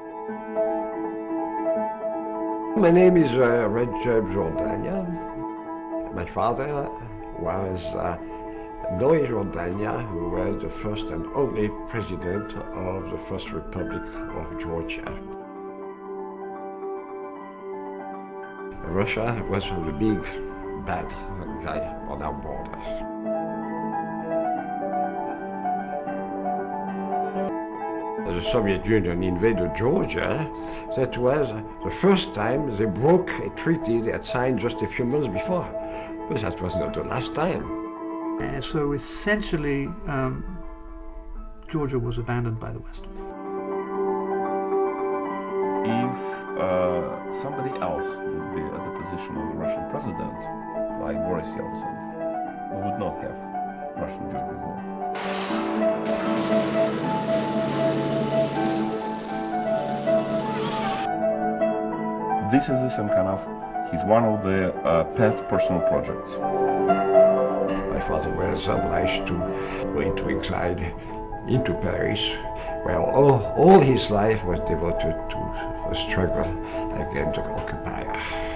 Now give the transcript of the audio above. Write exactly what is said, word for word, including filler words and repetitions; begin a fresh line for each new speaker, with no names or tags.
My name is uh, Redjeb Jordania. My father was uh, Noe Jordania, who was the first and only president of the First Republic of Georgia. Russia was the big bad guy on our borders. The Soviet Union invaded Georgia. That was the first time they broke a treaty they had signed just a few months before. But that was not the last time.
Uh, so essentially, um, Georgia was abandoned by the West.
If uh, somebody else would be at the position of the Russian president, like Boris Yeltsin, we would not have Russian-Georgian war. This is some kind of, he's one of the uh, pet personal projects.
My father was obliged to go into exile into Paris, where all, all his life was devoted to the struggle against the occupier.